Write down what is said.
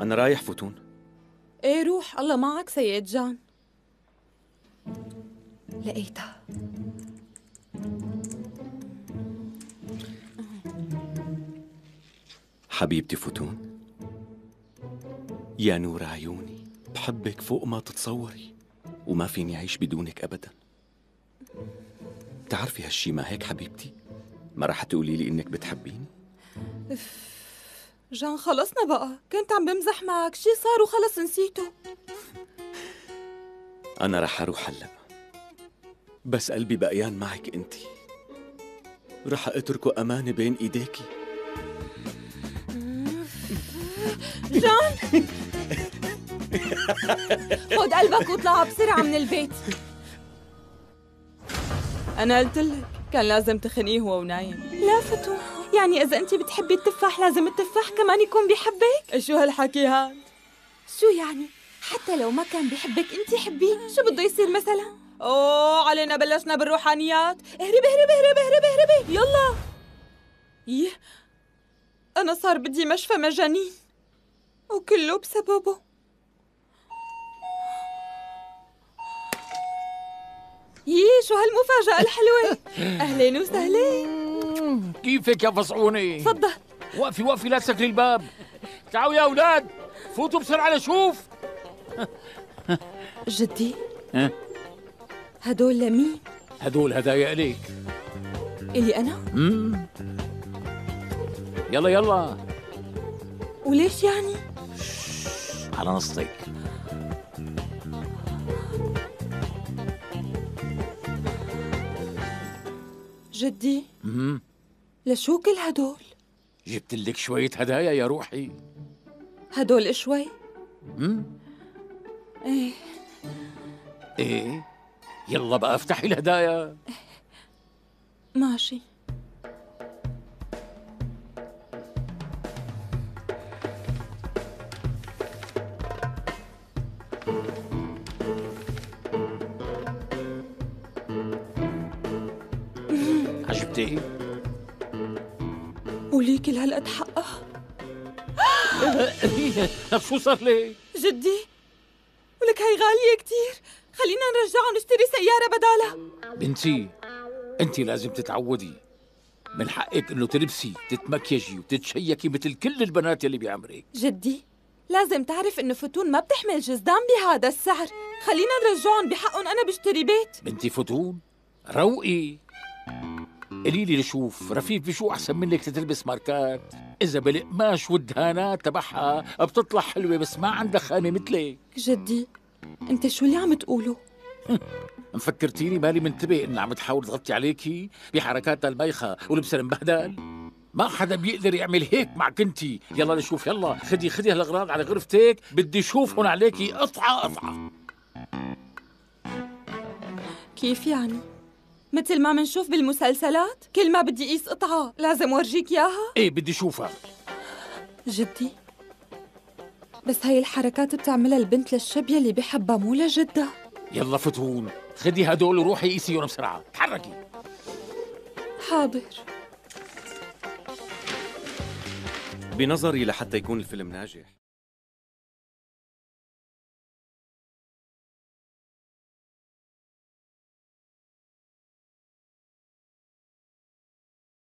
أنا رايح فتون. ايه روح، الله معك سيد جان. لقيتها. حبيبتي فتون، يا نور عيوني، بحبك فوق ما تتصوري وما فيني أعيش بدونك أبدا. بتعرفي هالشي ما هيك حبيبتي؟ ما رح تقولي لي إنك بتحبيني؟ جان خلصنا بقى، كنت عم بمزح معك، شي صار وخلص نسيته. أنا رح أروح هلأ، بس قلبي بقيان معك أنتي، رح أتركه أمانة بين إيديكي. جان خد قلبك واطلع بسرعة من البيت. أنا قلت لك كان لازم تخنقيه هو ونايم. لا فتون، يعني إذا أنت بتحبي التفاح لازم التفاح كمان يكون بيحبك؟ شو هالحكي هاد؟ شو يعني؟ حتى لو ما كان بيحبك أنت حبيه، شو بده يصير مثلا؟ أوه علينا بلشنا بالروحانيات. اهربي اهربي اهربي اهربي اهربي يلا. يه أنا صار بدي مشفى مجانين وكله بسببه. يي شو هالمفاجأة الحلوة. أهلين وسهلين. كيفك يا فصعوني؟ تفضل. وقفي وقفي لا تسكري الباب. تعالوا يا أولاد فوتوا بسرعة لشوف. جدي هدول لمين؟ هدول هدايا إليك. إلي أنا؟ يلا يلا. وليش يعني؟ على نصتك. جدي لشو كل هدول؟ جبت لك شوية هدايا يا روحي. هدول شوي؟ ايه ايه يلا بقى افتحي الهدايا. ماشي. عجبتي؟ ولي كل هالقد حقها؟ شو صار لي؟ جدي ولك هي غالية كتير، خلينا نرجعها ونشتري سيارة بدالها. بنتي انت لازم تتعودي، من حقك انه تلبسي تتمكيجي وتتشيكي مثل كل البنات اللي بعمرك. جدي لازم تعرف انه فتون ما بتحمل جزدان بهذا السعر، خلينا نرجعهم بحقهم، انا بشتري بيت. بنتي فتون روقي، قولي لي لشوف رفيف بشو احسن منك تلبس ماركات؟ اذا بالقماش والدهانات تبعها بتطلع حلوه بس ما عندها خامه مثلك. جدي انت شو اللي عم تقوله؟ مفكرتيني مالي منتبه ان عم تحاول تغطي عليكي بحركاتها المايخه ولبسها المبهدل؟ ما حدا بيقدر يعمل هيك معك انتي. يلا نشوف، يلا خدي هالاغراض على غرفتك، بدي اشوفهم عليكي قطعه قطعه. كيف يعني؟ مثل ما منشوف بالمسلسلات؟ كل ما بدي قيس قطعة لازم ورجيك إياها؟ ايه بدي اشوفها. جدي بس هاي الحركات بتعملها البنت للشب يلي بحبها مو لجدها. يلا فتون خدي هدول وروحي قيسيهم بسرعة، تحركي. حاضر. بنظري لحتى يكون الفيلم ناجح